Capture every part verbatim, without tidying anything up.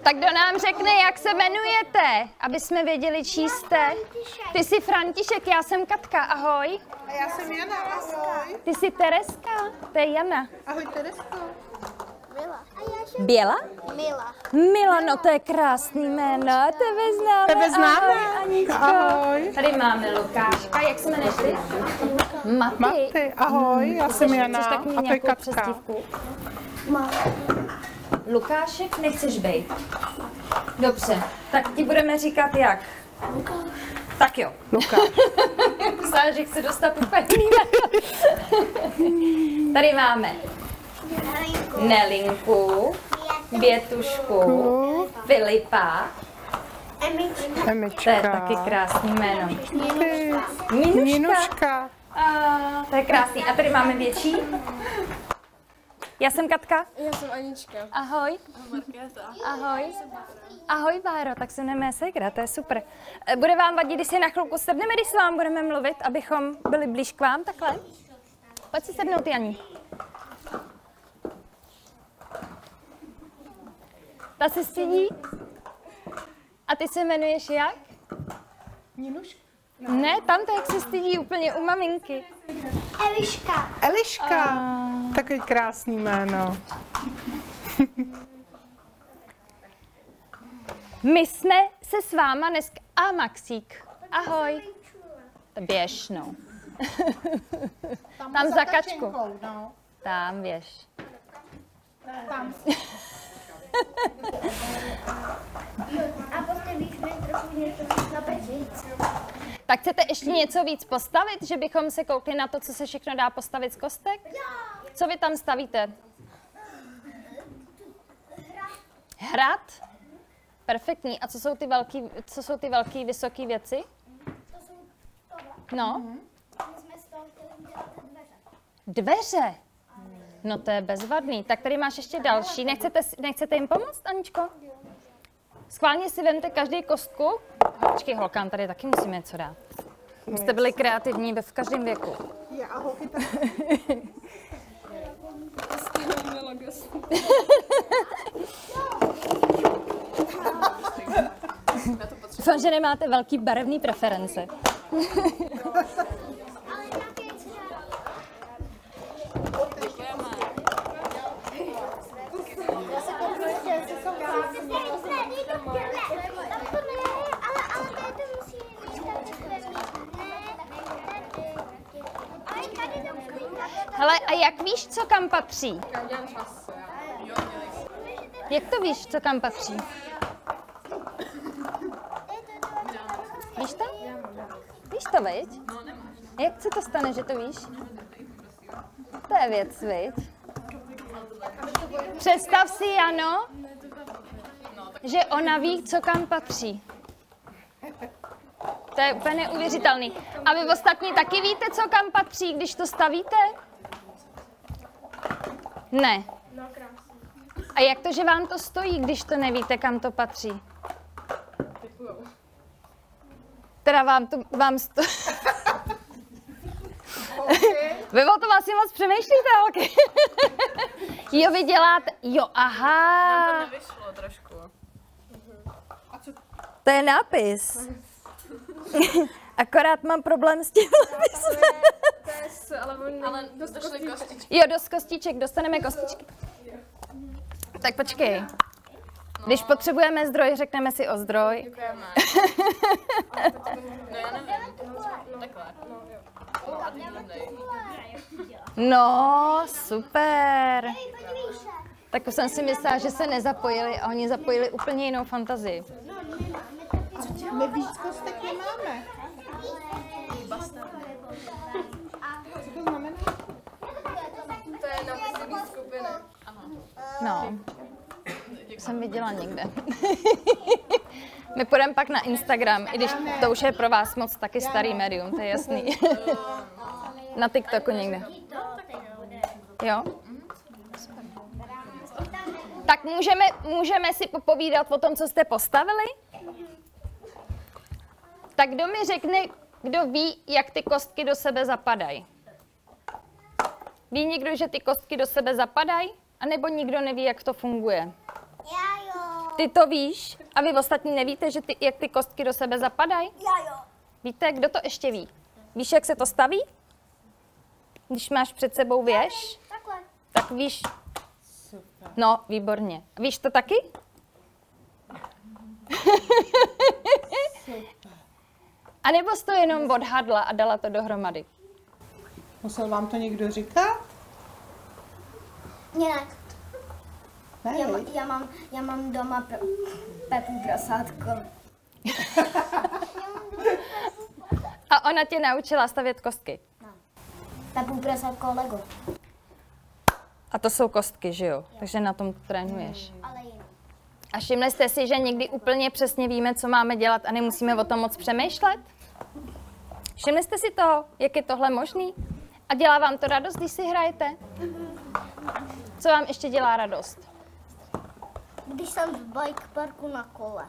Tak kdo nám řekne, jak se jmenujete, aby jsme věděli, čí jste? Ty jsi František, já jsem Katka, ahoj. A já jsem Jana, ahoj. Ty jsi Tereska, to je Jana. Ahoj Teresko. Mila. Běla? Mila. Mila, no to je krásný jméno, tebe známe. Tebe známe. Ahoj, Aničko. Ahoj. Tady máme Lukáška, jak se jmenuješ ty? Maty. Maty, ahoj, já jsem Jana Chceš tak mít a to je nějakou Katka. přezdívku? Lukášek nechceš být? Dobře, tak ti budeme říkat jak? Lukáš. Tak jo. Lukáš. Myslela, že chci dostat úplně Tady máme Nelinku. Nelinku, Bětušku, Filipa. Emička. To Emička. je taky krásný jméno. Ty. Ninuška. Ninuška. A, to je krásný. A tady máme větší. Já jsem Katka. Já jsem Anička. Ahoj. Ahoj. Ahoj, Báro, tak se jmenuje Segra, to je super. Bude vám vadit, když si na chvilku sedneme, když s vám budeme mluvit, abychom byli blíž k vám, takhle? Pojď si sednout, Janí. Ta se stydí. A ty se jmenuješ jak? Ninuška. Ne, tam to jak se stydí úplně u maminky. Eliška. Eliška. A... Takový krásný jméno. My jsme se s váma dneska... A Maxík. Ahoj. Běž, no. Tam za kačku. No. Tam běž. Tam. A potom víš, mi trochu něco na peči. Tak chcete ještě něco víc postavit, že bychom se koukli na to, co se všechno dá postavit z kostek? Co vy tam stavíte? Hrad? Perfektní. A co jsou ty velký, co jsou ty velký, vysoký věci? No? My jsme z toho chtěli udělat dveře. Dveře? No to je bezvadný. Tak tady máš ještě další. Nechcete, nechcete jim pomoct, Aničko? Schválně si vemte každý kostku. Počkej, holkám, tady taky musíme něco dát. Jste byli kreativní ve v každém věku. Já a holky taky. Doufám, že nemáte velký barevný preference. Ale nějaké třeba... Já se kouknu, jestli jsou krásné. Tam to ne, ale, ale tady to musí být ale tady to musí být. Hele, a jak víš, co kam patří? Já dělám čas. Jak to víš, co kam patří? Víš to? Víš to, viď? Jak se to stane, že to víš? To je věc, viď? Představ si, Jano, že ona ví, co kam patří. To je úplně neuvěřitelný. A vy ostatní taky víte, co kam patří, když to stavíte? Ne. A jak to, že vám to stojí, když to nevíte, kam to patří? Teda vám to, vám sto... Okay. Vy o tom asi moc přemýšlíte, holky. Jo, vy děláte... Jo, aha. To nevyšlo trošku. A co? To je nápis. Akorát mám problém s tím nápisem. To je s, ale oni ale došly kostičky. Jo, dost kostiček, dostaneme kostičky. Tak počkej. Když potřebujeme zdroj, řekneme si o zdroj. Děkujeme. No já nevím. Takhle. A ty dej. No, super. Tak už jsem si myslela, že se nezapojili a oni zapojili úplně jinou fantazii. My víc kostek nemáme. Co to znamená? To je napisový skupiny. No, jsem viděla někde. My půjdeme pak na Instagram, i když to už je pro vás moc taky starý médium, to je jasný. Na TikToku někde. Jo? Tak můžeme, můžeme si popovídat o tom, co jste postavili? Tak kdo mi řekne, kdo ví, jak ty kostky do sebe zapadají? Ví někdo, že ty kostky do sebe zapadají? A nebo nikdo neví, jak to funguje? Já jo. Ty to víš a vy ostatní nevíte, že ty, jak ty kostky do sebe zapadají? Já jo. Víte, kdo to ještě ví? Víš, jak se to staví? Když máš před sebou věž, Takhle. tak víš... Super. No, výborně. Víš to taky? A nebo jsi to jenom odhadla a dala to dohromady? Musel vám to někdo říkat? Jinak. Ne, Já, viď? já, mám, já mám doma pr- Pepu prasátko. A ona tě naučila stavět kostky. Pepu prasátko Lego. A to jsou kostky, že jo? Takže na tom trénuješ. Ale jinak. A všimli jste si, že někdy úplně přesně víme, co máme dělat a nemusíme o tom moc přemýšlet? Všimli jste si toho, jak je tohle možný? A dělá vám to radost, když si hrajete? Co vám ještě dělá radost? Když jsem v bike parku na kole.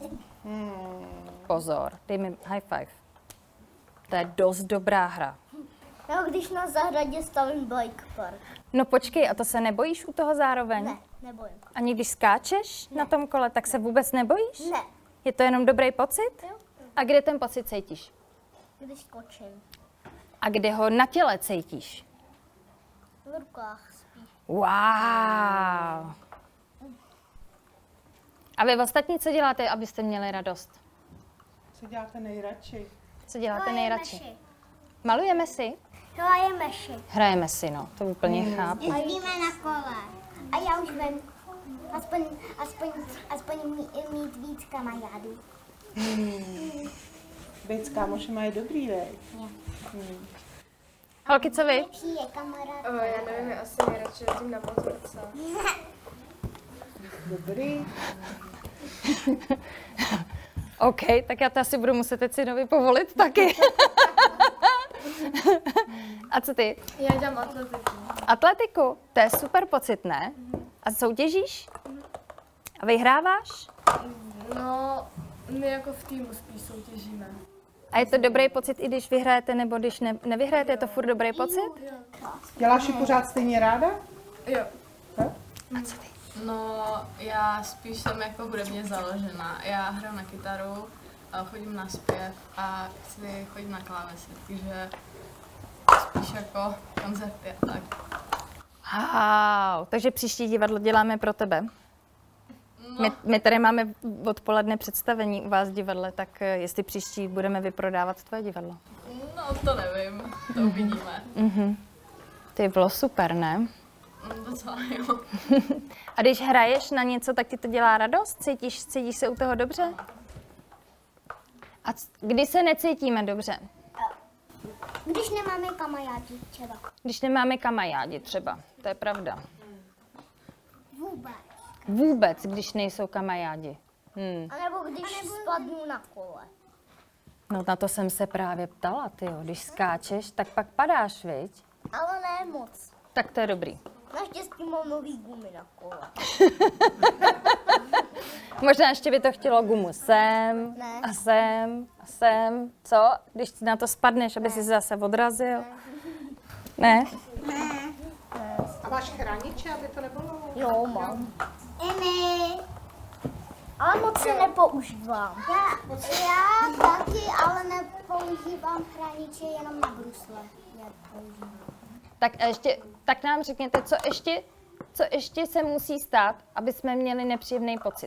Pozor, dej mi high five. To je dost dobrá hra. No, když na zahradě stavím bike park. No počkej, a to se nebojíš u toho zároveň? Ne, nebojím. Ani když skáčeš na tom kole, tak se vůbec nebojíš? Ne. Je to jenom dobrý pocit? Jo. A kde ten pocit cítíš? Když skočím. A kde ho na těle cítíš? V rukách spíš. Wow! A vy ostatní co děláte, abyste měli radost? Co děláte nejradši? Co děláte nejradši? Meši. Malujeme si? Hrajeme meši. Hrajeme si, no, to úplně chápu. Jezdíme na kole. A já už vím, aspoň, aspoň, aspoň mít, mít víc kamarádů. Být s kámošema je dobrý, veď? Holky, co vy? Lepší je kamarád. O, já nevím, já asi nejradši jezdím na motorce. Dobrý. OK, tak já to asi budu muset teď synovi povolit taky. A co ty? Já dělám atletiku. Atletiku? To je super pocit, ne? A soutěžíš? A vyhráváš? No, my jako v týmu spíš soutěžíme. A je to dobrý pocit, i když vyhrajete, nebo když ne, nevyhrajete, je to furt dobrý pocit? Děláš ji pořád stejně ráda? Jo. A co ty? No, já spíš jsem jako hudebně založená. Já hraju na kytaru, a chodím na zpěv a chci chodit na klávesy, takže spíš jako koncerty a tak. Wow, takže příští divadlo děláme pro tebe. No, My, my tady máme odpoledne představení u vás v divadle, tak eh, jestli příští budeme vyprodávat tvoje divadlo. no to nevím, to uvidíme. To bylo super, ne? No, docela jo. A když hraješ na něco, tak ti to dělá radost? Cítíš, cítíš se u toho dobře? A c- kdy se necítíme dobře? Když nemáme kamarády třeba. Když nemáme kamajádi třeba, to je pravda. Vůbec. Vůbec, když nejsou kamajádi. Hmm. A nebo když spadnu na kole. No na to jsem se právě ptala, tyjo. Když skáčeš, tak pak padáš, viď? Ale ne moc. Tak to je dobrý. Naštěstí mám nový gumy na kole. Možná ještě by to chtělo gumu sem Ne. a sem a sem. Co? Když na to spadneš, aby si se zase odrazil? Ne? A máš chrániče, aby to nebylo? Jo, mám. Emy. Ale moc se nepoužívám. Já, já taky, ale nepoužívám chrániče jenom na brusle. Já používám. Tak a ještě, tak nám řekněte, co ještě, co ještě se musí stát, aby jsme měli nepříjemný pocit.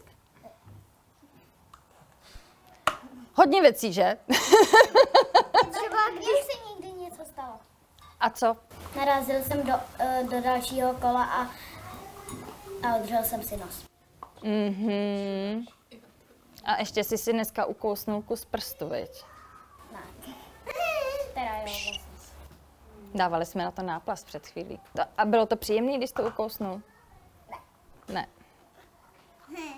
Hodně věcí, že? Třeba když se někdy něco stalo. A co? Narazil jsem do, eh, do dalšího kola a, a odřel jsem si nos. Mhm. A ještě jsi si dneska ukousnul kus prstu, viď? Ne. Teda jo, vlastně. Dávali jsme na to náplast před chvílí. To, a bylo to příjemné, když to ukousnul? Ne. Ne.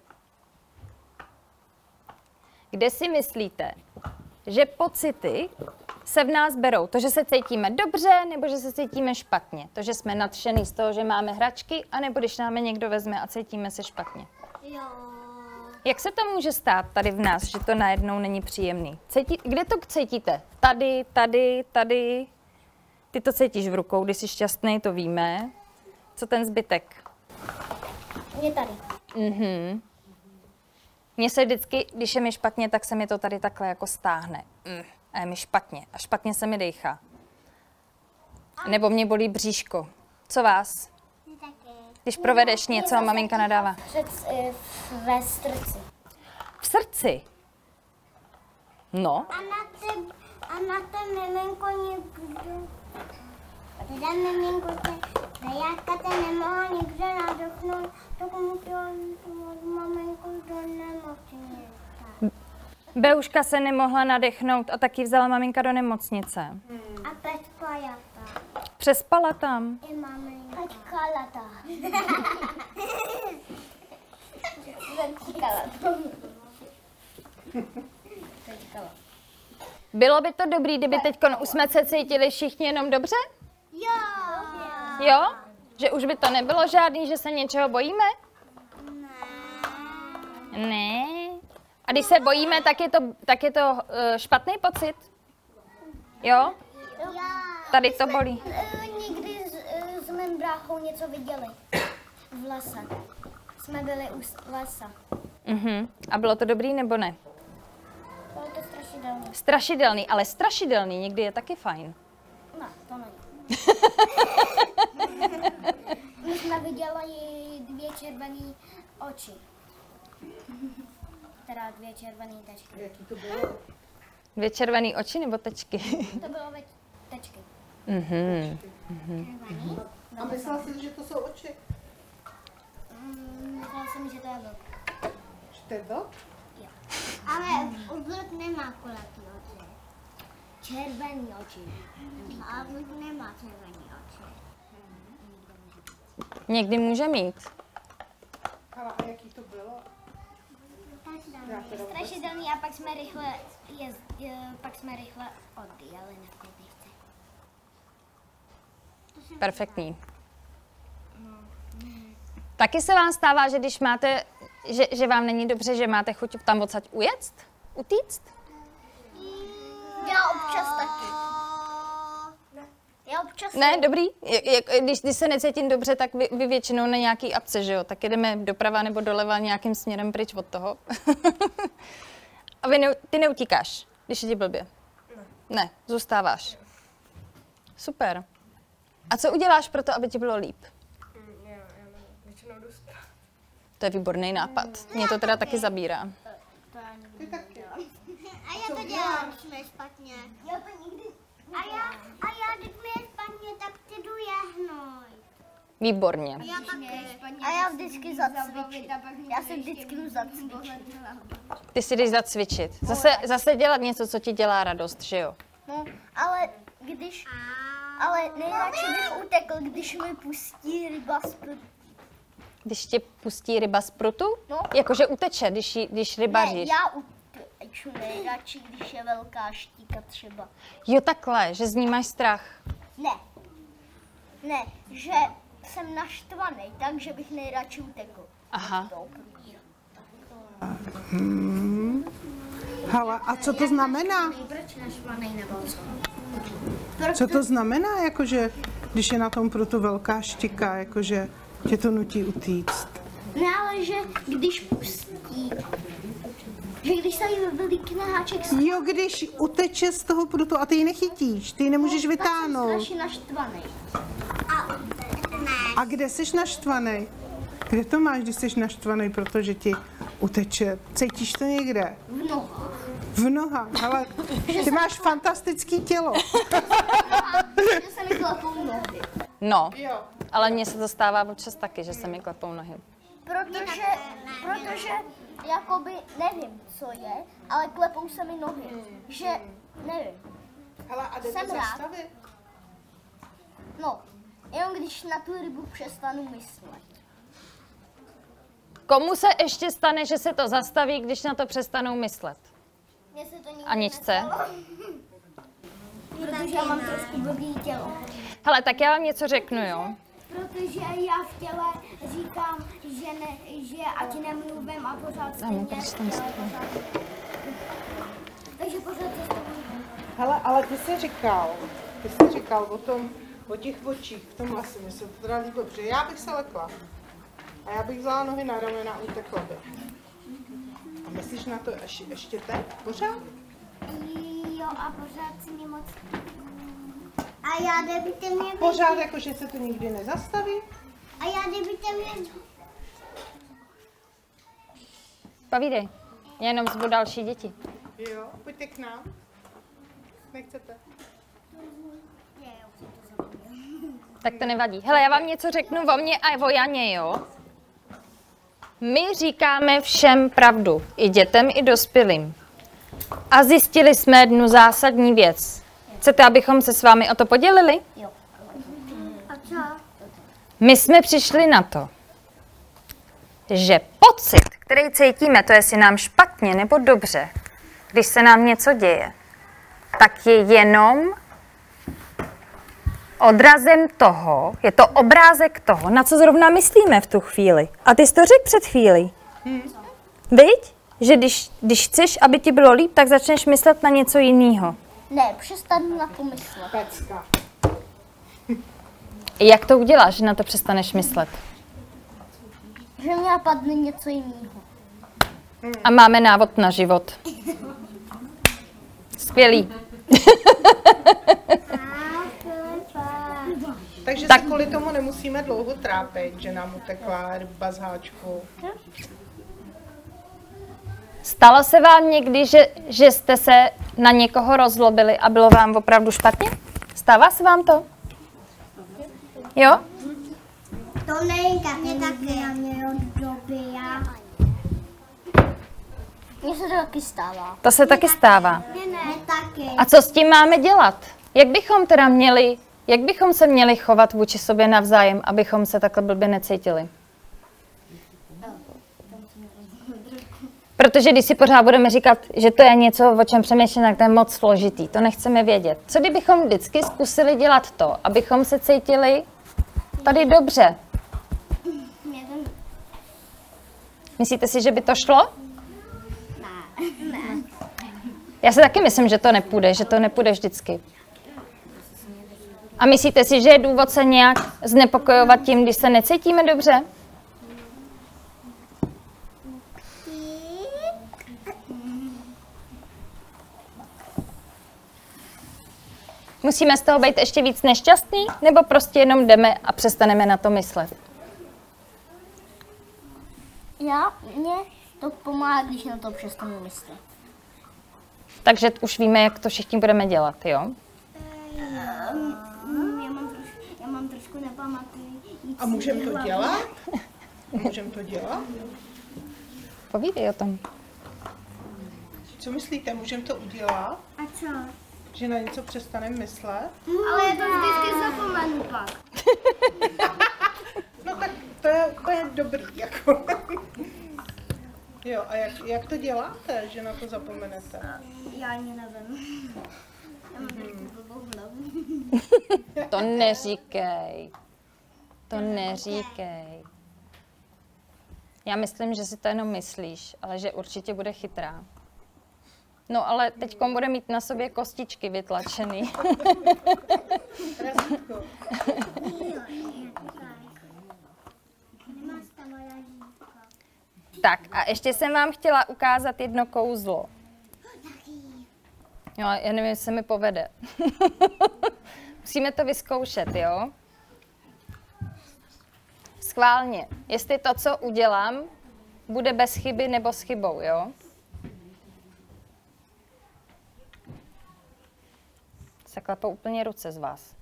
Kde si myslíte, že pocity se v nás berou? To, že se cítíme dobře, nebo že se cítíme špatně? To, že jsme nadšený z toho, že máme hračky, anebo když nám je někdo vezme a cítíme se špatně? Jo. Jak se to může stát tady v nás, že to najednou není příjemný? Cítí, kde to cítíte? Tady, tady, tady. Ty to cítíš v rukou, když jsi šťastný, to víme. Co ten zbytek? Je tady. Mhm. Mně se vždycky, když je mi špatně, tak se mi to tady takhle jako stáhne. Mm, a je mi špatně. A špatně se mi dejchá. Nebo mě bolí bříško. Co vás? Když provedeš něco a maminka nadává. Před, ve srdci. V srdci? No. A na ty, a na ten miminko někdo, teda miminko, Jatka ten nemohla nikdo nadochnout, tak mu to maminko do nemocnice. Beuška se nemohla nadechnout a taky vzala maminka do nemocnice. A Petka jata. Přespala tam. I maminka. Petka lata. Petka lata. Bylo by to dobrý, kdyby teď už jsme se cítili všichni jenom dobře? Jo. Jo? Že už by to nebylo žádný, že se něčeho bojíme? Ne. Ne. A když se bojíme, tak je to, tak je to uh, špatný pocit? Jo? Tady to bolí. Někdy s, s mým bráchou něco viděli v lese. Jsme byli u lesa. Uh-huh. A bylo to dobrý nebo ne? Bylo to strašidelné. Strašidelný, ale strašidelný někdy je taky fajn. No, to není. My jsme viděli dvě červené oči. Teda dvě červené tečky. Jaký to bylo? Dvě červené oči nebo tečky? To bylo ve tečky. Mhm. A myslela jsi, že to jsou oči? Mm, myslela jsem, že to je vlk. Že to je vlk? Jo. Ale vlk nemá kulatý oči. Červený oči. A vlk nemá červený oči. Někdy může mít. Ale a jaký to bylo? Strašidelný a pak jsme rychle, jezd, pak jsme rychle odjeli na kolběžce. Perfektní. Taky se vám stává, že když máte, že, že vám není dobře, že máte chuť tam odsaď ujet? Utíct? Já občas taky. Já občas Ne, dobrý. Je, je, když, když se necítím dobře, tak vy, vy většinou na nějaký apce, že jo? Tak jedeme doprava nebo doleva nějakým směrem pryč od toho. A vy ne, ty neutíkáš, když je ti blbě? Ne. Ne, zůstáváš. Super. A co uděláš pro to, aby ti bylo líp? Mm, já, já většinou jdu spát. To je výborný nápad. Mě to teda taky zabírá. Ty taky. A já to dělám, když mi je špatně. Já to nikdy... A já, a já, když mi je špatně, tak ty jdu jehnout. Výborně. Já taky. A já vždycky zacvičím. Já se vždycky jdu zacvičit. Ty si jdeš zacvičit. Zase, zase dělat něco, co ti dělá radost, že jo? No, ale když... Ale nejradši bych utekl, když mi pustí ryba z prutu. Když tě pustí ryba z prutu? No. Jakože uteče, když, jí- když rybaříš. Ne, já uteču nejradši, když je velká štíka třeba. Jo, takhle, že z ní máš strach. Ne. Ne, že jsem naštvaný, takže bych nejradši utekl. Aha. Hala, a co to znamená? Proč naštvaný nebo co? Co to znamená, jakože, když je na tom prutu velká štika, jakože tě to nutí utíct? Ne, ale že když pustí, že když se jí vylíkne háček, Jo, když uteče z toho prutu a ty ji nechytíš, ty ji nemůžeš vytáhnout. tak jsem strašně naštvaný. A ne. A kde jsi naštvaný? Kde to máš, když jsi naštvaný, protože ti uteče? Cítíš to někde? V nohách. V nohách, ale ty máš fantastický tělo. Že se mi klepou nohy. No, Jo. ale mně se to stává občas taky, že se mi klepou nohy. Protože, protože, jakoby, nevím, co je, ale klepou se mi nohy. Že, nevím, Hele, a jde Jsem to rád. zastavit? no, jenom když na tu rybu přestanu myslet. Komu se ještě stane, že se to zastaví, když na to přestanou myslet? Mně se to nikdy Aničce? nestalo. Protože já mám trošku blbý tělo. Hele, tak já vám něco řeknu, jo? Protože já v těle říkám, že, ne, že ať nemluvím a pořád stejně. Takže pořád se stejně. Hele, ale ty jsi říkal, ty jsi říkal o tom, o těch očích v tom lese, mi se to teda líbilo, protože já bych se lekla. A já bych vzala nohy na ramena a utekla bych. myslíš na to ještě, ještě teď? Pořád? Jo, a pořád si mě moc... A já, kdybyte mě... Pořád jako, že se to nikdy nezastaví? A já, kdybyte mě... Povídej. Já jenom zvu další děti. Jo, pojďte k nám. Nechcete? Tak to nevadí. Hele, já vám něco řeknu o mně a o Janě, jo? My říkáme všem pravdu, i dětem, i dospělým. A zjistili jsme jednu zásadní věc. Chcete, abychom se s vámi o to podělili? Jo. A co? My jsme přišli na to, že pocit, který cítíme, to jestli nám špatně nebo dobře, když se nám něco děje, tak je jenom odrazem toho, je to obrázek toho, na co zrovna myslíme v tu chvíli. A ty jsi to řekl před chvílí. Hmm. Viď? Že když, když chceš, aby ti bylo líp, tak začneš myslet na něco jiného. Ne, přestanu na to myslet. Pecka. Jak to uděláš, že na to přestaneš myslet? Že mě napadne něco jiného. A máme návod na život. Skvělý. Takže Tak- se kvůli tomu nemusíme dlouho trápit, že nám utekla ryba z háčku. Stalo se vám někdy, že, že jste se na někoho rozlobili a bylo vám opravdu špatně? Stává se vám to? Jo? To nejka, mě taky. Já mě od doby, já... Mně se to taky stává. To se taky stává. Mně ne. Mně taky. A co s tím máme dělat? Jak bychom teda měli, jak bychom se měli chovat vůči sobě navzájem, abychom se takhle blbě necítili? Protože když si pořád budeme říkat, že to je něco, o čem přemýšlím, tak to je moc složitý. To nechceme vědět. Co kdybychom vždycky zkusili dělat to, abychom se cítili tady dobře? Mě to... Myslíte si, že by to šlo? Ne. Ne. Já si taky myslím, že to nepůjde, že to nepůjde vždycky. A myslíte si, že je důvod se nějak znepokojovat tím, když se necítíme dobře? Musíme z toho být ještě víc nešťastný, nebo prostě jenom jdeme a přestaneme na to myslet? Já, mě to pomáhá, když na to přestanu myslet. Takže už víme, jak to všichni budeme dělat, jo? Já mám, troš, já mám trošku nepamatuji. A můžeme to dělat? Můžeme to dělat? Povídej o tom. Co myslíte, můžeme to udělat? A co? Že na něco přestaneme myslet? Ale já to vždycky zapomenu pak. No tak to je, to je dobrý, jako. Jo, a jak, jak to děláte, že na to zapomenete? Já ani nevím. Já mám trošku blbou hlavu. To neříkej. To neříkej. Já myslím, že si to jenom myslíš, ale že určitě bude chytrá. No ale teďkom bude mít na sobě kostičky vytlačený. Razítko. Tak a ještě jsem vám chtěla ukázat jedno kouzlo. Jo, já nevím, jestli se mi povede. Musíme to vyzkoušet, jo? Schválně. Jestli to, co udělám, bude bez chyby nebo s chybou, jo? Se klepou úplně ruce z vás.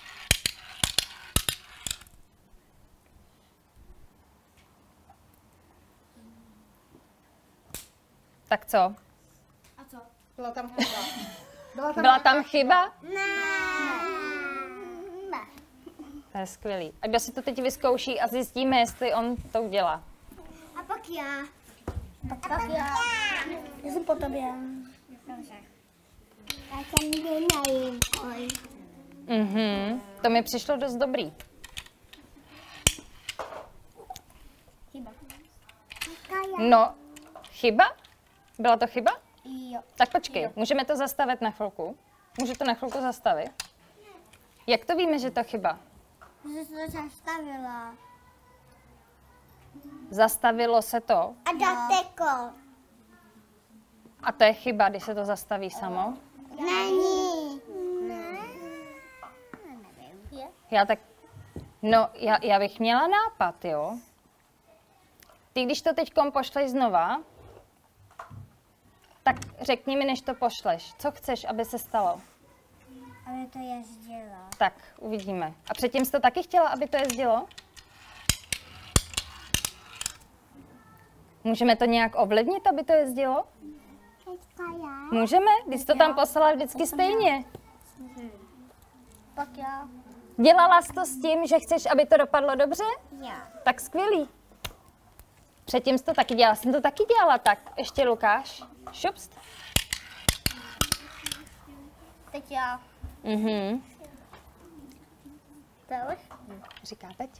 Tak co? A co? Byla tam chyba. Byla tam, Byla tam chyba? Ne. Ne. To je skvělý. A kdo si to teď vyzkouší a zjistíme, jestli on to udělá? A pak já. Pak, pak já. Já jsem po tobě. Já jsem nejím. Mhm, to mi přišlo dost dobrý. Chyba. No, chyba? Byla to chyba? Jo. Tak počkej, můžeme to zastavit na chvilku? Můžu to na chvilku zastavit? Jak to víme, že to chyba? Že jsi to zastavila. Zastavilo se to? A dateko. A to je chyba, když se to zastaví samo? Není. Ne. Nevím. Já tak, no, já, já bych měla nápad, jo. Ty, když to teďkom pošleš znova, tak řekni mi, než to pošleš, co chceš, aby se stalo? Ale to jezdilo. Tak, uvidíme. A předtím jsi to taky chtěla, aby to jezdilo? Můžeme to nějak ovlivnit, aby to jezdilo? Teďka já. Můžeme, když jsi to tam poslala vždycky stejně. Pak já. Dělala jsi to s tím, že chceš, aby to dopadlo dobře? Já. Tak skvělý. Předtím jsi to taky dělala. Jsem to taky dělala tak. Ještě Lukáš. Šupst. Teď já. Mhm. To už? Říká teď.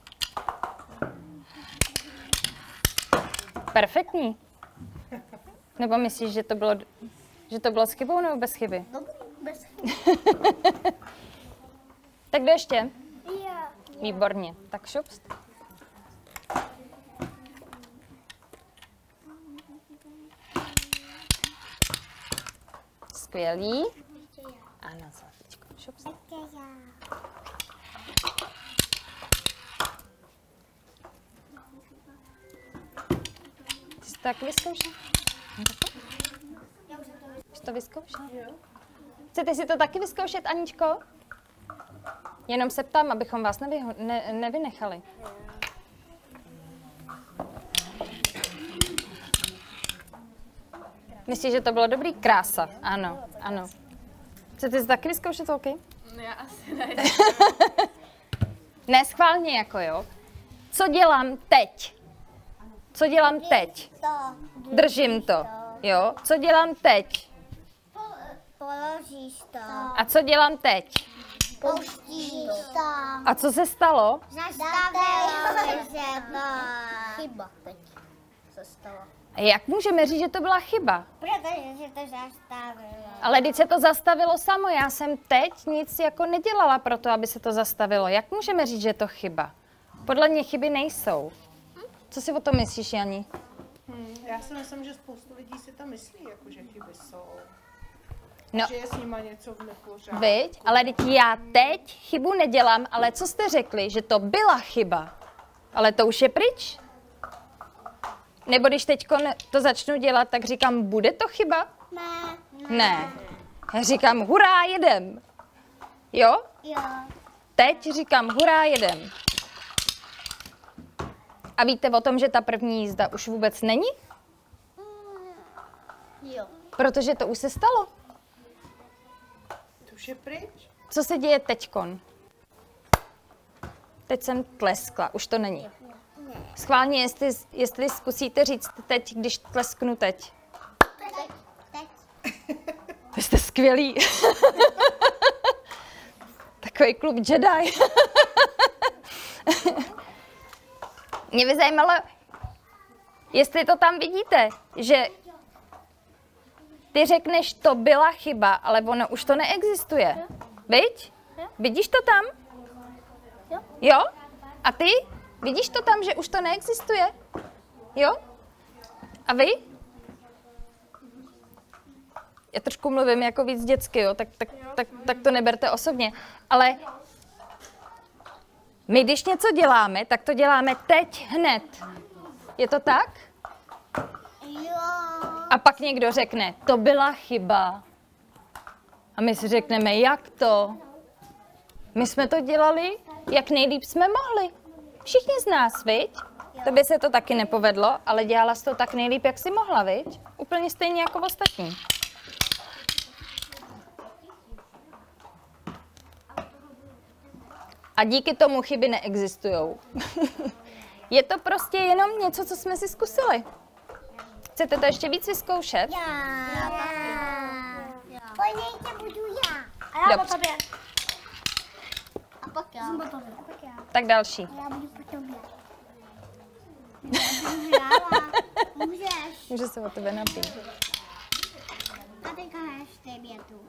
Perfektní. Nebo myslíš, že to bylo, že to bylo s chybou nebo bez chyby? Dobrý, bez chyby. Tak kdo ještě? Já. Výborně. Tak šupst. Skvělý. Ano, zlatíčko. Šupst. Také já. Ty jsi to tak vyzkoušel? Jsi to vyzkoušel? Chcete si to taky vyzkoušet, Aničko? Jenom se ptám, abychom vás nevyho- ne- nevynechali. Myslíš, že to bylo dobrý? Krása. Ano, ano. Chcete si taky vyzkoušet, OK? Já asi ne. Ne, schválně jako, jo. Co dělám teď? Co dělám teď? To. Držím to, jo. Co dělám teď? Položíš to. A co dělám teď? Pouštíš to. A co se stalo? Zastavilo se to. Chyba teď se stalo. Jak můžeme říct, že to byla chyba? Protože se to zastavilo. Ale když se to zastavilo samo, já jsem teď nic jako nedělala pro to, aby se to zastavilo. Jak můžeme říct, že je to chyba? Podle mě chyby nejsou. Co si o tom myslíš, Jani? Hmm, já si myslím, že spoustu lidí si to myslí, jako že chyby jsou. No, Že je s nima něco v nepořádku. viď? Ale teď já teď chybu nedělám, ale co jste řekli, že to byla chyba? Ale to už je pryč? Nebo když teď to začnu dělat, tak říkám, bude to chyba? Ne. Ne. Já říkám, hurá, jedem. Jo? Jo. Teď říkám, hurá, jedem. A víte o tom, že ta první jízda už vůbec není? Jo. Protože to už se stalo. To už je pryč. Co se děje teďkon? Teď jsem tleskla, už to není. Schválně, jestli, jestli zkusíte říct teď, když tlesknu teď. Teď. Teď. Vy jste skvělí. Takový klub Jedi. Mě by zajímalo, jestli to tam vidíte, že ty řekneš, to byla chyba, ale ono už to neexistuje. Viď? Vidíš to tam? Jo. Jo? A ty? Vidíš to tam, že už to neexistuje? Jo? A vy? Já trošku mluvím jako víc dětsky, jo? Tak, tak, tak, tak to neberte osobně. Ale my, když něco děláme, tak to děláme teď, hned. Je to tak? Jo. A pak někdo řekne, to byla chyba. A my si řekneme, jak to? My jsme to dělali, jak nejlíp jsme mohli. Všichni z nás, viď? To by se to taky nepovedlo, ale dělala jsi to tak nejlíp, jak jsi mohla, viď? Úplně stejně jako ostatní. A díky tomu chyby neexistujou. Je to prostě jenom něco, co jsme si zkusili. Chcete to ještě víc vyzkoušet? Já. Já. Pojďte, budu já. A já Dobře. po tobě. A pak já. Jsem po tobě. A pak já. Tak další. Já budu po tobě. Já budu hrála. Můžeš. Může se o tebe napít. A teďka hraješ ty větu.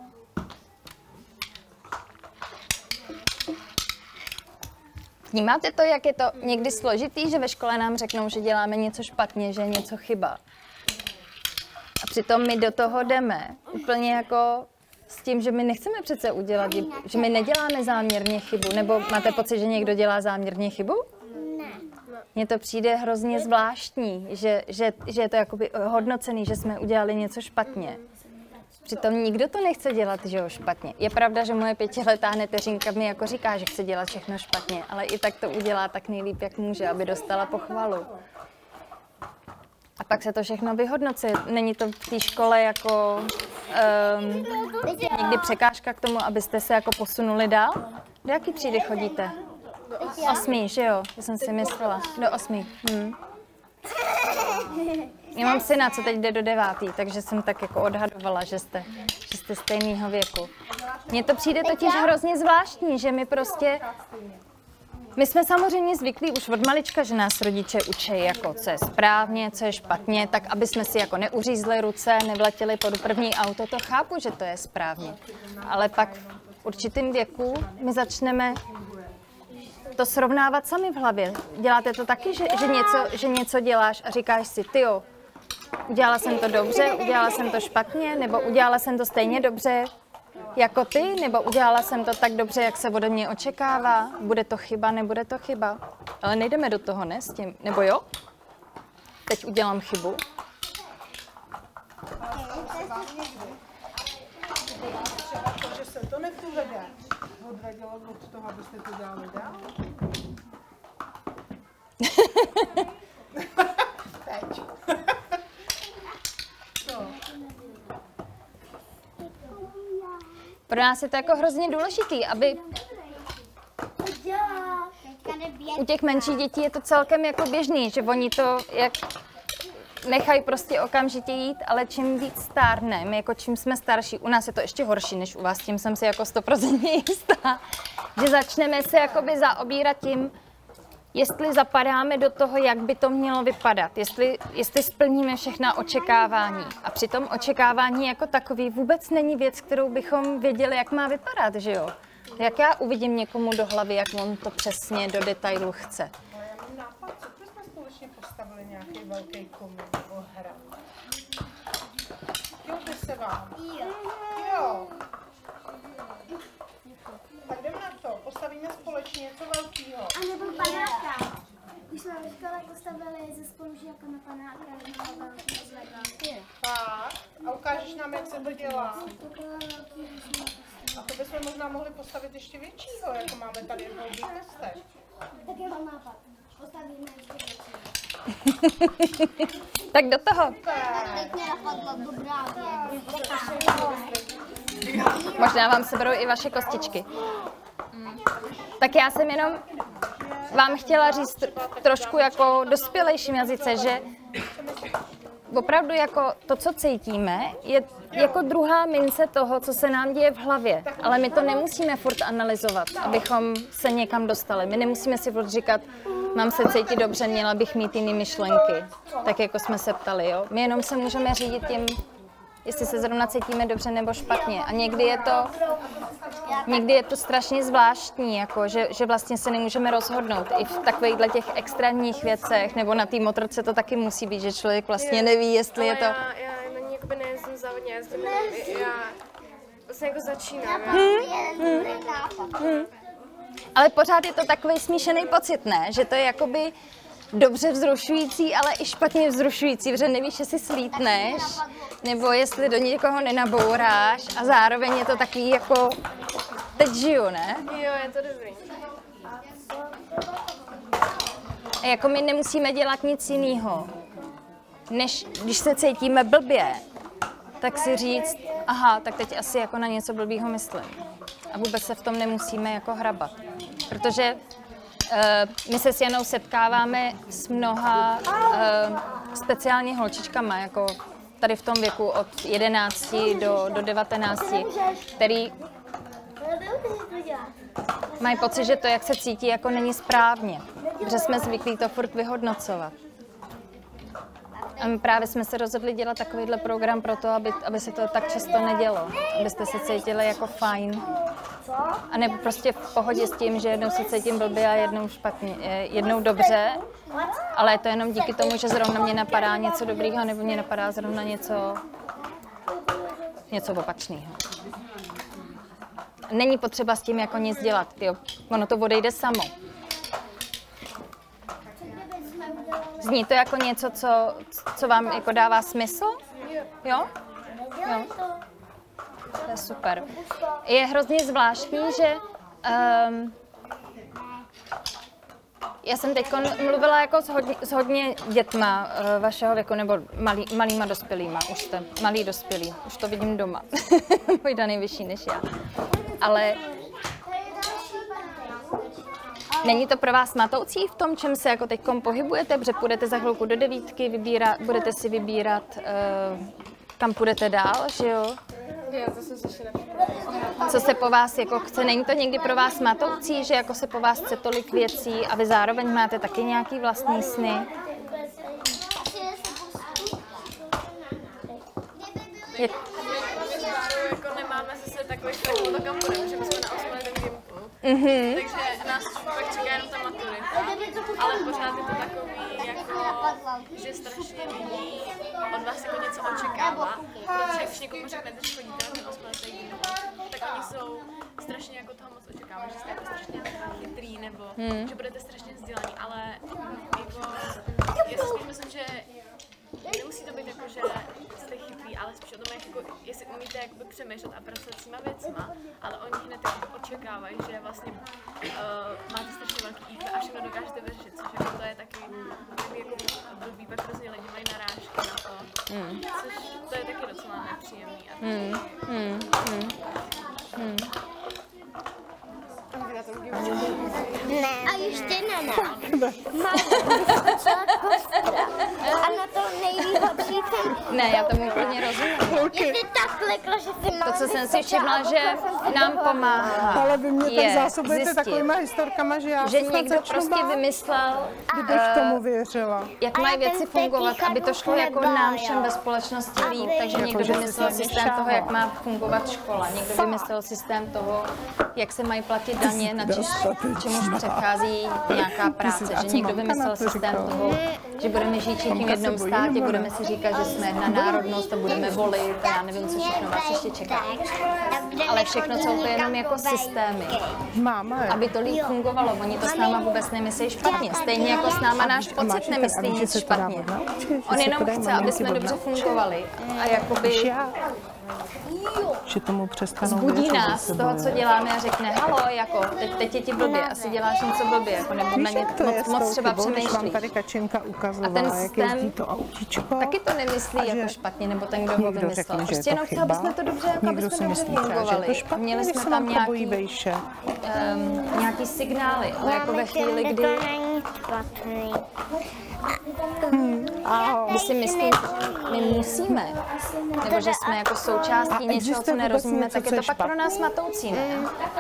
Vnímáte to, jak je to někdy složitý, že ve škole nám řeknou, že děláme něco špatně, že je něco chyba. A přitom my do toho jdeme úplně jako s tím, že my nechceme přece udělat, že my neděláme záměrně chybu. Nebo máte pocit, že někdo dělá záměrně chybu? Ne. Mně to přijde hrozně zvláštní, že, že, že je to jakoby hodnocený, že jsme udělali něco špatně. Přitom nikdo to nechce dělat, že jo, špatně. Je pravda, že moje pětiletá neteřinka mi jako říká, že chce dělat všechno špatně, ale i tak to udělá tak nejlíp, jak může, aby dostala pochvalu. A pak se to všechno vyhodnocuje. Není to v té škole jako um, někdy překážka k tomu, abyste se jako posunuli dál? Do jaký třídy chodíte? Osmý, že jo? Já jsem si myslela. Do osmý. Hm. Já mám syna, co teď jde do devátý, takže jsem tak jako odhadovala, že jste, že jste stejného věku. Mně to přijde totiž hrozně zvláštní, že my prostě... My jsme samozřejmě zvyklí už od malička, že nás rodiče učí, jako co je správně, co je špatně, tak aby jsme si jako neuřízli ruce, nevletěli pod první auto, to chápu, že to je správně. Ale pak v určitém věku my začneme to srovnávat sami v hlavě. Děláte to taky, že, že, něco, že něco děláš a říkáš si, tyjo, udělala jsem to dobře, udělala jsem to špatně, nebo udělala jsem to stejně dobře jako ty, nebo udělala jsem to tak dobře, jak se ode mě očekává. Bude to chyba, nebude to chyba. Ale nejdeme do toho, ne, s tím. Nebo jo? Teď udělám chybu. Třeba to, že se to nepovede, odvedilo od toho, abyste to dali dál. Teď. Co? Pro nás je to jako hrozně důležitý, aby u těch menších dětí je to celkem jako běžný, že oni to jak nechají prostě okamžitě jít, ale čím víc stárneme, jako čím jsme starší, u nás je to ještě horší než u vás, tím jsem si jako stoprocentně jistá, že začneme se jakoby zaobírat tím, jestli zapadáme do toho, jak by to mělo vypadat, jestli, jestli splníme všechna očekávání. A přitom očekávání jako takový vůbec není věc, kterou bychom věděli, jak má vypadat, že jo? Jak já uvidím někomu do hlavy, jak on to přesně do detailu chce. Ale já mám nápad, co bychom společně postavili nějaký velký komin nebo hra. Jo, by se vám. Jo. Jo. Tak jdeme na to, postavíme společně něco velkého. A nebo panáka. Když jsme ve škole postavili ze spolužáka na panáka, nebo velký zvedla. Tak, a ukážeš nám, jak se to dělá. A to bychom možná mohli postavit ještě většího, jako máme tady v Hobby Testech. Tak je mám nápad. Postavíme ještě větší. Tak do toho. Teď mě napadla dobrá věc. Možná vám seberou i vaše kostičky. Tak já jsem jenom vám chtěla říct trošku jako dospělejším jazyce, že opravdu jako to, co cítíme, je jako druhá mince toho, co se nám děje v hlavě. Ale my to nemusíme furt analyzovat, abychom se někam dostali. My nemusíme si furt říkat, mám se cítit dobře, měla bych mít jiné myšlenky. Tak jako jsme se ptali, jo. My jenom se můžeme řídit tím, jestli se zrovna cítíme dobře nebo špatně. A někdy je to, někdy je to strašně zvláštní, jako, že, že vlastně se nemůžeme rozhodnout. I v takovýchhle těch extrémních věcech, nebo na té motorce to taky musí být, že člověk vlastně neví, jestli je to... Já, já na ní jakoby nejezdím závodně, já jezdím jenom, já vlastně jako začínám. Hmm. Hmm. Ale pořád je to takový smíšený pocit, ne? Že to je jakoby dobře vzrušující, ale i špatně vzrušující, protože nevíš, jestli slítneš, nebo jestli do někoho nenabouráš a zároveň je to takový jako, teď žiju, ne? Jo, je to dobrý. A jako my nemusíme dělat nic jiného, než když se cítíme blbě, tak si říct, aha, tak teď asi jako na něco blbýho myslím. A vůbec se v tom nemusíme jako hrabat, protože my se s Janou setkáváme s mnoha uh, speciálně holčičkama, jako tady v tom věku od jedenácti do, do devatenácti, který mají pocit, že to, jak se cítí, jako není správně, protože jsme zvyklí to furt vyhodnocovat. A my právě jsme se rozhodli dělat takovýhle program pro to, aby, aby se to tak často nedělo, abyste se cítili jako fajn. A nebo prostě v pohodě s tím, že jednou se cítím blbě a jednou špatně, jednou dobře, ale je to jenom díky tomu, že zrovna mě napadá něco dobrýho, nebo mě napadá zrovna něco, něco opačného. Není potřeba s tím jako nic dělat, jo. Ono to odejde samo. Zní to jako něco, co, co vám jako dává smysl? Jo? Jo. To je super. Je hrozně zvláštní, že um, já jsem teď mluvila jako s hodně, s hodně dětma uh, vašeho věku, nebo malý, malýma dospělýma. Už jste malý dospělý, už to vidím doma. Můj Dan je vyšší než já. Ale není to pro vás matoucí v tom, čem se jako teď pohybujete, protože půjdete za chvilku do devítky, vybírat, budete si vybírat, uh, kam půjdete dál, že jo? Co se po vás jako chce, není to někdy pro vás matoucí, že jako se po vás chce tolik věcí a vy zároveň máte taky nějaký vlastní sny? Je... Jako nemáme zase takový školu, kam budeme, že my jsme na osmém gimpu. Mm-hmm. Takže nás pak čeká jenom ta maturita, ale pořád je to takový, jako, že strašně lidí od vás jako něco očekává, protože když někomu řeknete, že chodíte na ten osmletý gimp, tak oni jsou strašně jako toho moc očekávají, že jste jako strašně chytrý, nebo hmm. že budete strašně vzdělaný, ale jako, já si spíš myslím, že nemusí to být jako, že jste chytrý, ale spíš o tom, jak, jako, jestli umíte jakoby přemýšlet a pracovat s těma věcma, ale oni hned jako očekávají, že vlastně uh, máte strašně velký í kvé a všechno dokážete vyřešit, což jako to je taky jako blbý, pak hrozně lidi mají narážky na to, mm. což to je taky docela nepříjemný. A mm. Mm. Mm. Mm. Ne. A ještě ne, ne. A na to nejlípší ten... Ne, já tomu úplně rozumím. Je to tak leklo, že si mám... To, co jsem si všimla, že nám pomáhá, ale vy mě tak je zásobujete zjistit, takovýma historkama, že já že někdo prostě bát, vymyslel, kdybych tomu věřila. jak mají věci fungovat, aby to šlo jako nám všem ve společnosti líp. Takže někdo vymyslel systém toho, jak má fungovat škola. Někdo vymyslel systém toho, jak se mají platit daně, na čemuž předchází nějaká práce. Že někdo vymyslel systém toho, že budeme žít všichni v jednom státě, budeme si říkat, že jsme jedna národnost a budeme volit a já nevím, co všechno vás ještě čeká. Ale všechno jsou to jenom jako systémy. Aby to líp fungovalo. Oni to s náma vůbec nemyslí špatně. Stejně jako s náma náš pocit nemyslí nic špatně. On jenom chce, aby jsme dobře fungovali. A jakoby že tomu přestanou zbudí nás z toho, co děláme a řekne, halo, jako, teď, teď je ti blbě, asi děláš něco blbě, jako, nebo na ně moc, moc třeba přemýšlíš. Vám tady Kačenka ukazovala, a ten jak jezdí to autíčko. Taky to nemyslí jako špatně, nebo ten, kdo ho vymyslel. Řekne, prostě jenom chce, aby jsme to dobře, jako, aby jsme dobře fungovali. A měli jsme tam nějaký, um, nějaký signály, ale jako ve chvíli, kdy... Hmm. My si myslím, my musíme, nebo že jsme jako součástí něčeho, co nerozumíme, tak je to pak pro nás matoucí, ne?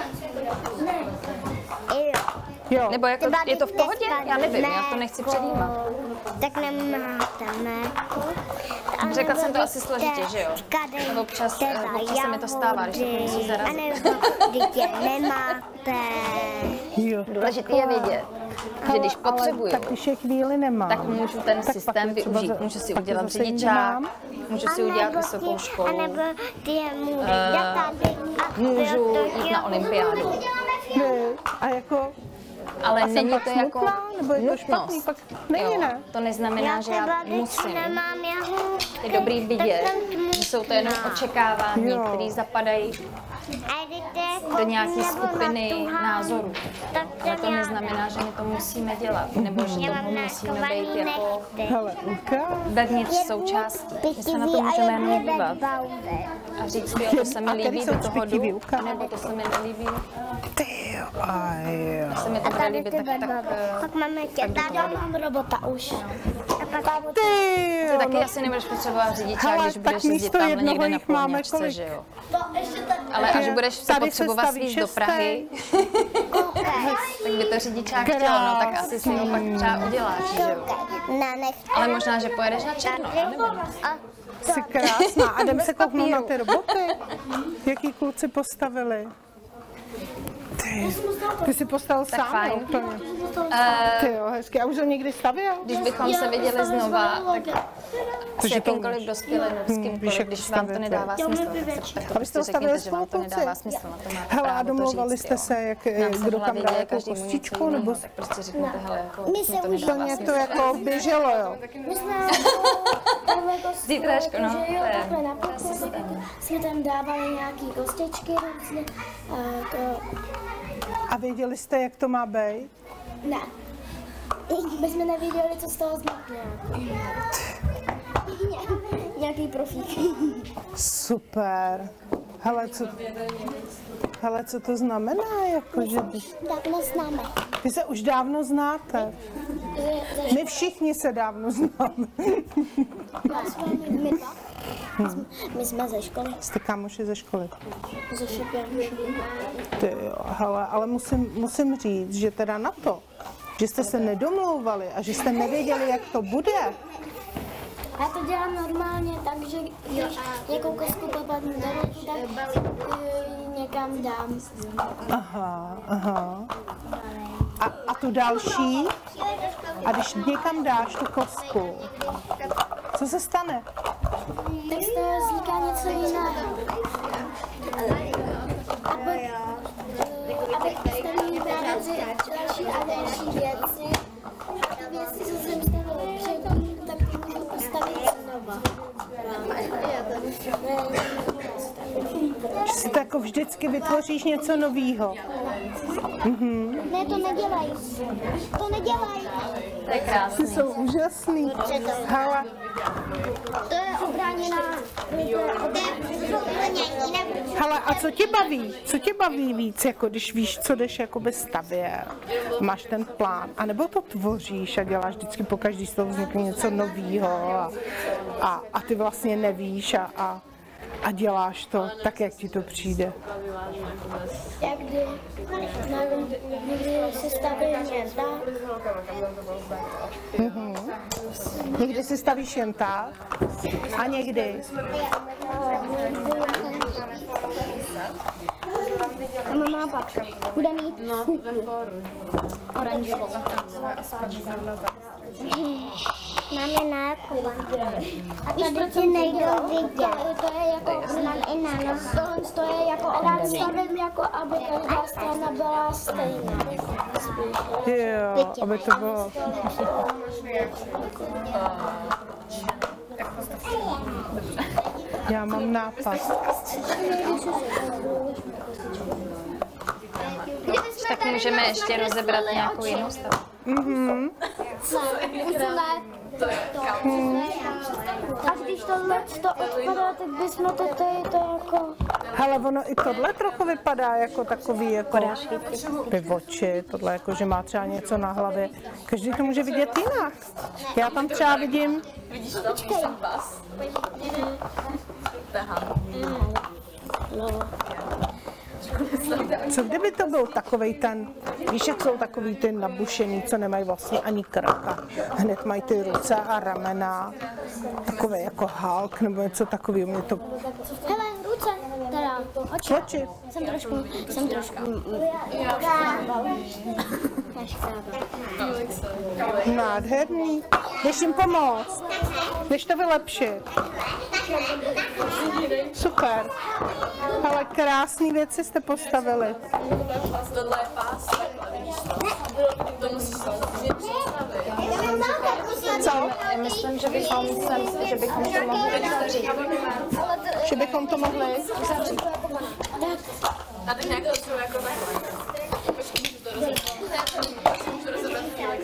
Jo. Nebo jako, je to v pohodě? Já nevím, já to nechci předjímat. Tak nemáte mléko. Řekla jsem to asi složitě, že jo? Občas, občas se mi to stává, když to musí zarazit. A nebo dítě nemáte. Důležité je vědět, že když potřebuju, tak už je chvíli nemám. tak můžu ten tak systém využít. Můžu si udělat řidičák, můžu si udělat vysokou školu, můžu jít na olympiádu. A jako... Ale není to jako nebo je to špatný, pak není, ne? To neznamená, že já musím. Je dobrý vidět, že jsou to jenom očekávání, které zapadají do nějaké skupiny názorů. Ale to neznamená, že my to musíme dělat, nebo že tomu musíme být jako vevnitř součástí. My se na to můžeme jenom dívat a říct, jo, to se mi líbí, do toho jdu, nebo to se mi nelíbí. Když se mi to bude líbit, tak tak pak máme tě, tady mám robota už. Ty taky asi nebudeš potřebovat řidičák, když budeš jezdit tam někde na polňačce, že jo? Ale až budeš se potřebovat svízt do Prahy, tak by to řidičák chtěl, no tak asi si ho pak třeba uděláš, že jo? Ale možná, že pojedeš na černo, já nevím. Jsi krásná. A jdem se kouknout na ty roboty. Jaký kluci postavili? Ty, ty jsi postavil Tak sám, fajn. jo, úplně. Eh, Ty jo, hezky. A už ho někdy stavěl? Když bychom se viděli znova, tak s Takže to jakýmkoliv umíš. dospělým, s víš, kýmkoliv, jak když vám to stavět, nedává jo. smysl, tak se tak Abyste ho prostě stavili řekněte, že vám to spolu, nedává kluci. smysl. Na to máte Hele, a právo to domlouvali říct, jste jo. se, jak, Nám se kdo v kam hlavě dá děje jako každému něco kostičku, jiného, nebo tak prostě řekněte, hele, jako My mně se to už nedává úplně smysl. to jako běželo, jo. My jsme takhle kostky, Zítráčko, no, že jo, to je- takhle na pokoji, jsme tam dávali nějaký kostičky různě. A to, A věděli jste, jak to má být? ne. My jsme nevěděli, co z toho vznikne. Nějaký profík. Super. Hele, co, hele, co to znamená, jako, že by... Tak neznáme. Vy se už dávno znáte. My všichni se dávno známe. My dva. My jsme- My jsme ze školy. Jste kámoši ze školy. Ze školy. Ty jo, hele, ale musím, musím říct, že teda na to, že jste se nedomlouvali a že jste nevěděli, jak to bude, Já to dělám normálně, takže když nějakou kostku popadnu do ruky, tak ji někam dám. aha, aha. A, a tu další, a když někam dáš tu kostku, co se stane? Tak z toho vzniká něco jiného. A pak, eh, a pak stavíme mezi další a další věci. A věci, co jsem stavila předtím, tak můžu postavit znova. Že si to jako vždycky vytvoříš něco novýho. Ne, to nedělají. To nedělají. To je krásný. Ty jsou úžasný. Hele, To je obráněná. To je úplně jinak. hele, a co tě baví? Co tě baví víc, jako když víš, co jdeš jakoby stavět? Máš ten plán, anebo to tvoříš a děláš vždycky po každý z toho vznikne něco novýho a, a, a ty vlastně nevíš a, a, a děláš to tak, jak ti to přijde. Jak kdy, nevím, někdy se stavím jen tak. Někdy si stavíš jen tak a někdy. A mama pak bude mít oranžovou. Máme nákup. A tady ti nejdou vidět. To je jako znamená, no. To je jako rád stavím, jako aby každá strana byla stejná. Jo, aby to bylo. Já mám nápad. Tak můžeme ještě rozebrat nějakou jinou stavu. Mhm. A když tohle to odpadá, tak bychom to tady to jako... Hele, ono i tohle trochu vypadá jako takový jako ty oči, tohle jako, že má třeba něco na hlavě. Každý to může vidět jinak. Já tam třeba vidím, Vidíš to? Pas. co kdyby to byl takovej ten, víš, jak jsou takový ty nabušený, co nemají vlastně ani krk a hned mají ty ruce a ramena, takový jako Hulk nebo něco takového. Mě to Hele, ruce, teda oči. oči. Jsem trošku, jsem trošku... Nádherný. Jdeš jim pomoct. Jdeš to vylepšit. Super. Ale krásné věci jste postavili. Tohle je pás, takhle, vidíš to? To musíš samozřejmě představit. Co? Já myslím, že bychom, sem, že bychom to mohli uzavřít. Že bychom to mohli? A teď nějak to jsou jako takhle. Počkej, můžu to rozebrat. Můžu to rozebrat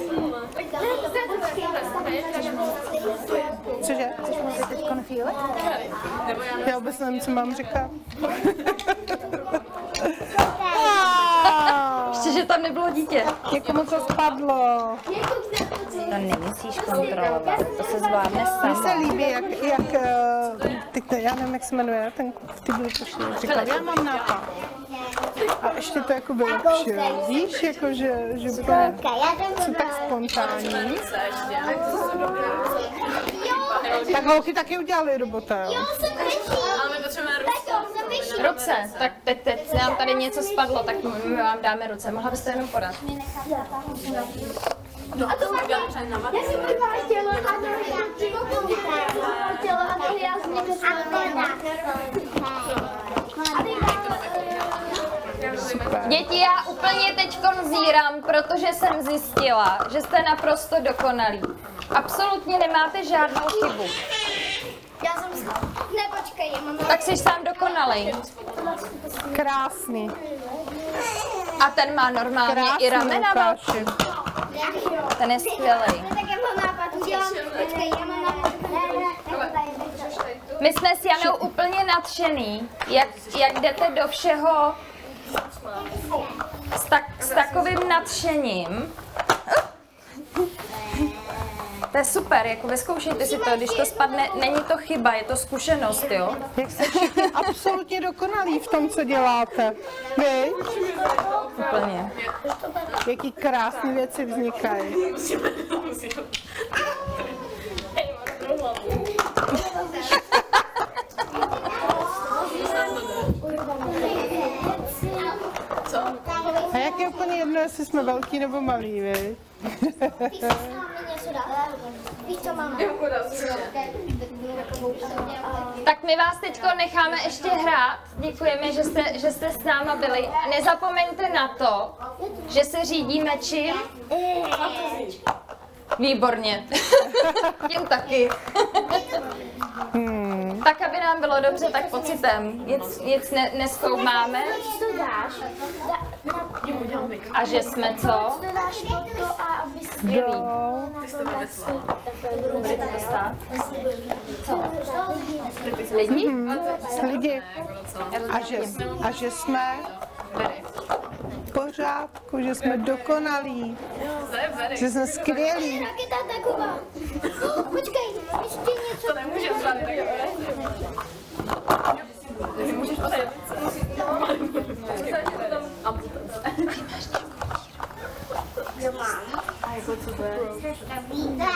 Cože? Teďko na chvíli? Nebo já Já vůbec nevím, co mám říkat. Ještě, že tam nebylo dítě. Někomu to spadlo. To nemusíš kontrolovat, to se zvládne Mně se samo. líbí, jak, jak eh, ty, ty, já nevím, jak se jmenuje, ten ty byl pošli, říkal, já mám nápad. A ještě to jako vylepšil, víš, jako že, že to je tak spontánní. Tak holky taky udělali robota, jo? Ale my potřebujeme ruku. Ruce, tak teď, teď nám tady něco spadlo, tak my vám dáme ruce. Mohla byste jenom podat? No a to tak já si možná chtěla, a to já chtěla, a to já jsem někde Děti, já úplně teďkon zírám, protože jsem zjistila, že jste naprosto dokonalí. Absolutně nemáte žádnou chybu. Já jsem si... Ne, počkej, já mám... Tak jsi sám dokonalej. Krásný. A ten má normálně Krásný, i ramena Lukáši. Ten je skvělý. Tak já mám nápad, udělám... Počkej, já mám nápad. My jsme s Janou úplně nadšený, jak, jak jdete do všeho s, tak, s takovým nadšením. To je super, jako vyzkoušejte si to, když to spadne, není to chyba, je to zkušenost, jo? Jak jste všichni absolutně dokonalí v tom, co děláte. Vy? Úplně. Jaký krásné věci vznikají. A jak je úplně jedno, jestli jsme velký nebo malý, vy? Víš, co mám? Tak my vás teď necháme ještě hrát. Děkujeme, že jste, že jste s náma byli. A nezapomeňte na to, že se řídíme čím? Výborně. Tím taky. Hmm. Tak, aby nám bylo dobře, tak pocitem. Nic, nic ne, neskoumáme. A že jsme co? Skvělý. Budete to stát? Co? Lidi? Hmm. Lidi. A že, a že jsme v pořádku, že jsme dokonalí, že jsme skvělí. Raketa taková. Počkej, ještě něco. To nemůže zvát. Nemůžeš postavit. Jo, mám. A jako co to je? Víte?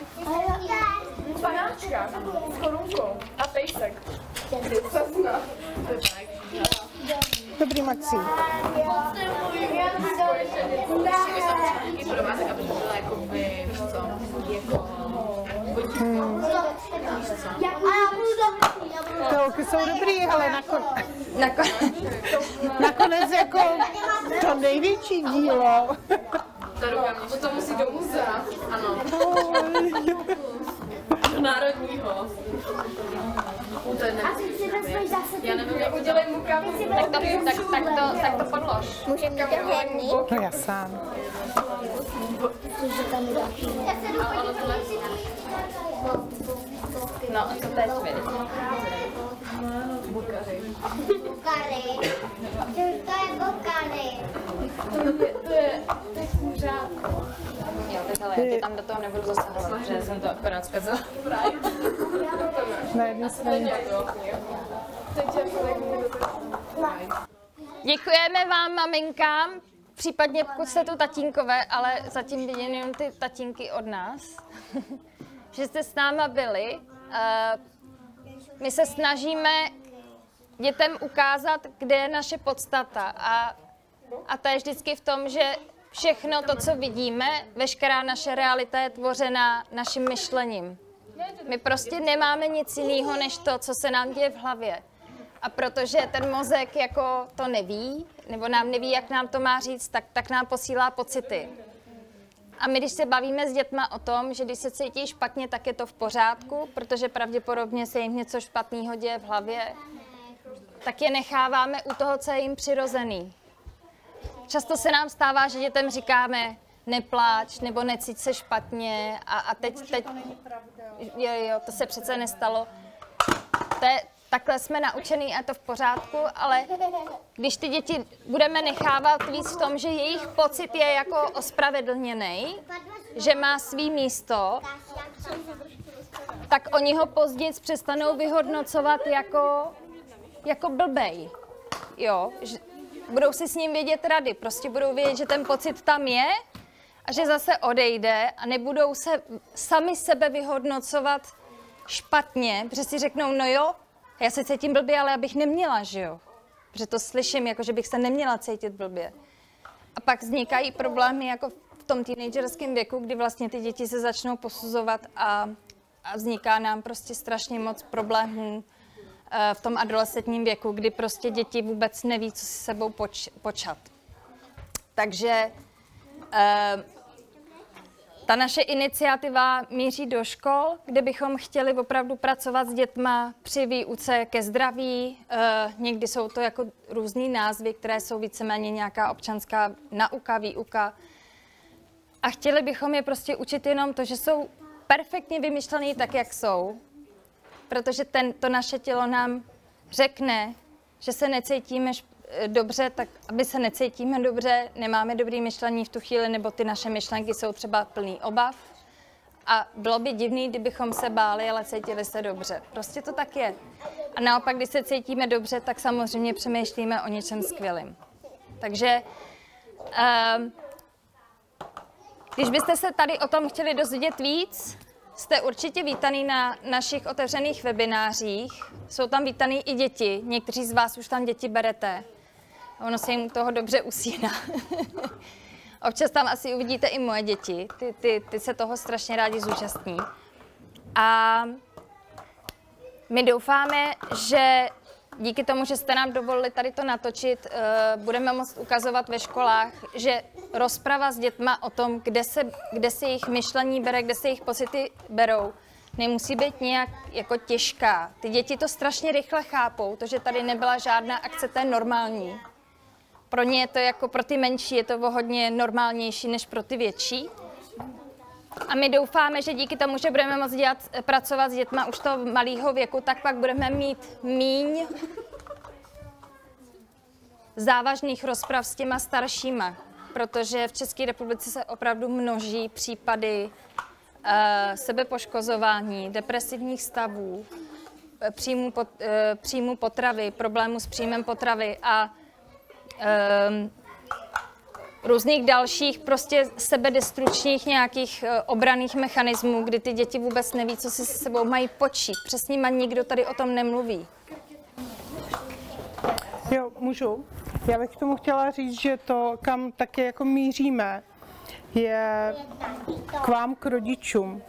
Panáčka s korunkou a pejsek. Sasna. Dobrý, Maxi. Hmm. Ty jsou dobrý, ale nakon... Nakon... nakonec jako to největší dílo. Ta rukavička, to musí do muzea. Ano. Do národního. To je Já nevím, jak udělej mu kávu. Tak to, tak, tak, to, tak to podlož. Můžeme mít hledník? No já sám. No a co teď, vy? Bukary. To je bukary. To je kuřák. Jo, tak ale já tě tam do toho nebudu zasahovat, protože jsem to akorát zkazila. Na jednu straně. Děkujeme vám, maminkám, případně pokud jste tu tatínkové, ale zatím vidím jenom ty tatínky od nás, že jste s náma byli. My se snažíme dětem ukázat, kde je naše podstata a, a to je vždycky v tom, že všechno to, co vidíme, veškerá naše realita je tvořena naším myšlením. My prostě nemáme nic jiného, než to, co se nám děje v hlavě. A protože ten mozek jako to neví, nebo nám neví, jak nám to má říct, tak, tak nám posílá pocity. A my, když se bavíme s dětma o tom, že když se cítí špatně, tak je to v pořádku, protože pravděpodobně se jim něco špatného děje v hlavě, tak je necháváme u toho, co je jim přirozený. Často se nám stává, že dětem říkáme nepláč nebo necít se špatně a, a teď, teď, jo, jo, to se přece nestalo. To je, takhle jsme naučený a je to v pořádku, ale když ty děti budeme nechávat víc v tom, že jejich pocit je jako ospravedlněný, že má svý místo, tak oni ho později přestanou vyhodnocovat jako, jako blbej. Jo, že budou si s ním vědět rady, prostě budou vědět, že ten pocit tam je a že zase odejde a nebudou se sami sebe vyhodnocovat špatně, protože si řeknou, no jo, já se cítím blbě, ale abych neměla, že jo. že to slyším, jako že bych se neměla cítit blbě. A pak vznikají problémy jako v tom teenagerském věku, kdy vlastně ty děti se začnou posuzovat a, a vzniká nám prostě strašně moc problémů uh, v tom adolescentním věku, kdy prostě děti vůbec neví, co si sebou poč, počat. Takže uh, ta naše iniciativa míří do škol, kde bychom chtěli opravdu pracovat s dětma při výuce ke zdraví. E, někdy jsou to jako různý názvy, které jsou víceméně nějaká občanská nauka, výuka. A chtěli bychom je prostě učit jenom to, že jsou perfektně vymyšlený tak, jak jsou. Protože ten, to naše tělo nám řekne, že se necítíme dobře, tak aby se necítíme dobře, nemáme dobré myšlení v tu chvíli, nebo ty naše myšlenky jsou třeba plný obav. A bylo by divný, kdybychom se báli, ale cítili se dobře. Prostě to tak je. A naopak, když se cítíme dobře, tak samozřejmě přemýšlíme o něčem skvělým. Takže um, když byste se tady o tom chtěli dozvědět víc, jste určitě vítaný na našich otevřených webinářích. Jsou tam vítaný i děti. Někteří z vás už tam děti berete. Ono se jim u toho dobře usíná. Občas tam asi uvidíte i moje děti. Ty, ty, ty se toho strašně rádi zúčastní. A my doufáme, že díky tomu, že jste nám dovolili tady to natočit, budeme moct ukazovat ve školách, že rozprava s dětma o tom, kde se, kde se jejich myšlení bere, kde se jejich pocity berou, nemusí být nějak jako těžká. Ty děti to strašně rychle chápou, to, že tady nebyla žádná akce, to je normální. Pro ně je to jako pro ty menší, je to o hodně normálnější než pro ty větší. A my doufáme, že díky tomu, že budeme moct dělat, pracovat s dětma už toho malého věku, tak pak budeme mít míň závažných rozprav s těma staršíma, protože v České republice se opravdu množí případy uh, sebepoškozování, depresivních stavů, příjmu, pot, uh, příjmu potravy, problémů s příjmem potravy a um, různých dalších prostě sebedestrukčních nějakých uh, obranných mechanismů, kdy ty děti vůbec neví, co si se sebou mají počít. Přes nima nikdo tady o tom nemluví. Jo, můžu. Já bych k tomu chtěla říct, že to, kam taky jako míříme, je k vám, k rodičům.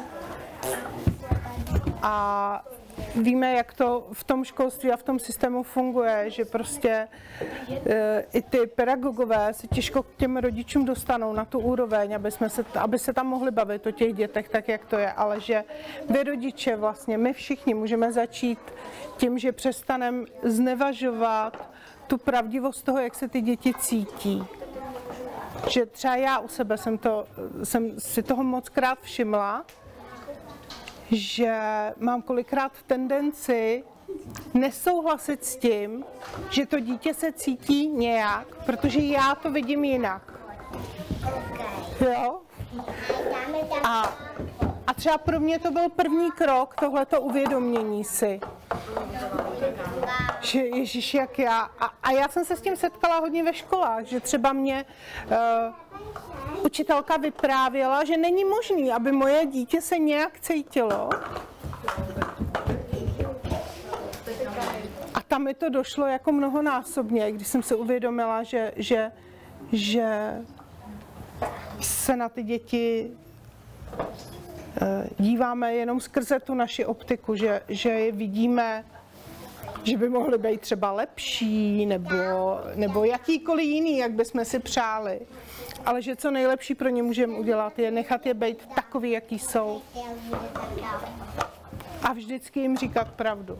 A víme, jak to v tom školství a v tom systému funguje, že prostě e, i ty pedagogové se těžko k těm rodičům dostanou na tu úroveň, aby, jsme se, aby se tam mohli bavit o těch dětech tak, jak to je, ale že vy rodiče vlastně, my všichni můžeme začít tím, že přestaneme znevažovat tu pravdivost toho, jak se ty děti cítí. Že třeba já u sebe jsem, to, jsem si toho moc krát všimla, že mám kolikrát tendenci nesouhlasit s tím, že to dítě se cítí nějak, protože já to vidím jinak. Jo? A, a třeba pro mě to byl první krok, tohleto uvědomění si. Že Ježíš, jak já. A, a já jsem se s tím setkala hodně ve školách, že třeba mě uh, učitelka vyprávěla, že není možný, aby moje dítě se nějak cítilo. A tam mi to došlo jako mnohonásobně, když jsem se uvědomila, že, že, že se na ty děti díváme jenom skrze tu naši optiku, že, že je vidíme, že by mohly být třeba lepší, nebo, nebo jakýkoliv jiný, jak bychom si přáli. Ale že co nejlepší pro ně můžeme udělat, je nechat je být takový, jaký jsou. A vždycky jim říkat pravdu.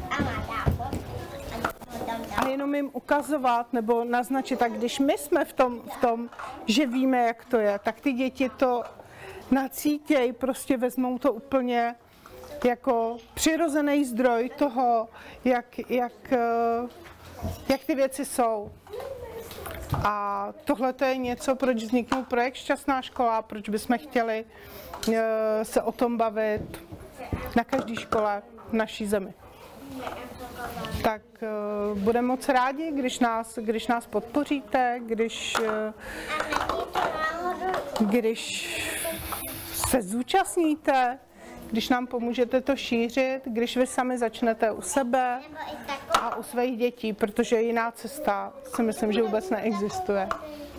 A jenom jim ukazovat nebo naznačit, tak když my jsme v tom, v tom, že víme, jak to je, tak ty děti to nacítěj, prostě vezmou to úplně jako přirozený zdroj toho, jak, jak, jak ty věci jsou. A tohle je něco, proč vzniknul projekt Šťastná škola, proč bychom chtěli se o tom bavit na každé škole v naší zemi. Tak uh, budeme moc rádi, když nás, když nás podpoříte, když, uh, když se zúčastníte, když nám pomůžete to šířit, když vy sami začnete u sebe a u svých dětí, protože jiná cesta si myslím, že vůbec neexistuje.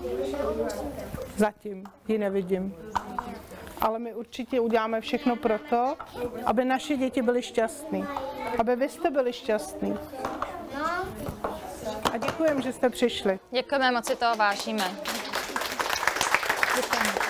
Zatím ji nevidím. Ale my určitě uděláme všechno pro to, aby naše děti byly šťastný. Aby vy jste byli šťastný. A děkujeme, že jste přišli. Děkujeme, moc si toho vážíme. Děkujeme.